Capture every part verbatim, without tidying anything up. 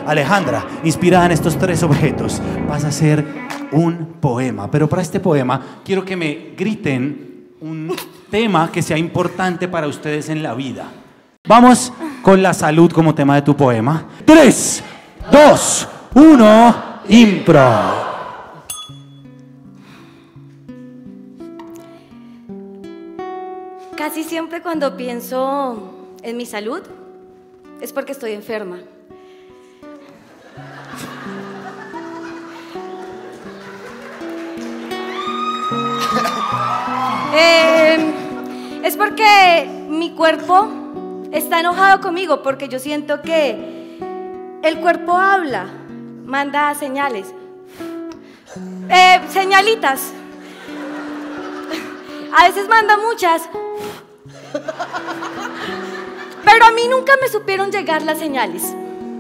Alejandra, inspirada en estos tres objetos, vas a hacer un poema. Pero para este poema quiero que me griten un tema que sea importante para ustedes en la vida. Vamos con la salud como tema de tu poema. Tres, dos, uno, impro. Casi siempre cuando pienso en mi salud es porque estoy enferma. eh, es porque mi cuerpo está enojado conmigo, porque yo siento que el cuerpo habla, manda señales, eh, señalitas. A veces manda muchas, pero a mí nunca me supieron llegar las señales.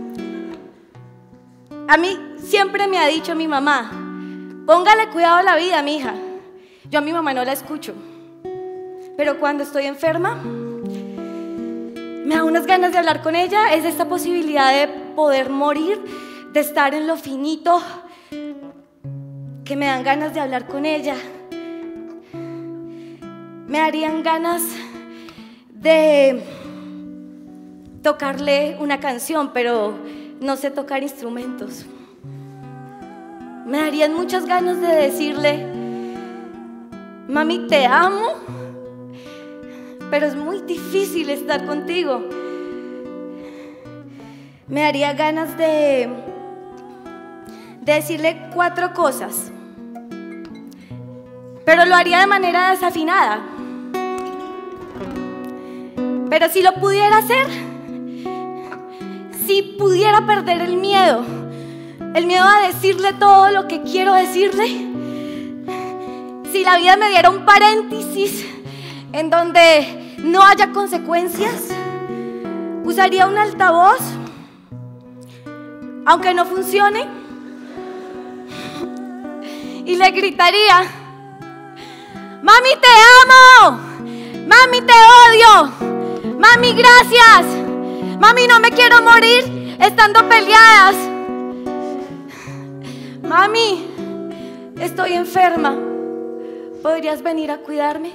A mí siempre me ha dicho mi mamá: póngale cuidado a la vida, mija. Yo a mi mamá no la escucho, pero cuando estoy enferma me da unas ganas de hablar con ella. Es esta posibilidad de poder morir, de estar en lo finito, que me dan ganas de hablar con ella. Me darían ganas de tocarle una canción, pero no sé tocar instrumentos. Me darían muchas ganas de decirle: mami, te amo, pero es muy difícil estar contigo. Me daría ganas de, de decirle cuatro cosas, pero lo haría de manera desafinada. Pero si lo pudiera hacer, si pudiera perder el miedo, el miedo a decirle todo lo que quiero decirle, si la vida me diera un paréntesis en donde no haya consecuencias, usaría un altavoz, aunque no funcione, y le gritaría: mami, te amo, mami, te odio, mami, gracias, mami, no me quiero morir estando peleadas, mami, estoy enferma, ¿podrías venir a cuidarme?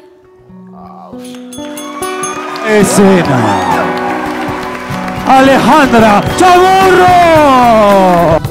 Escena. Alejandra Chamorro.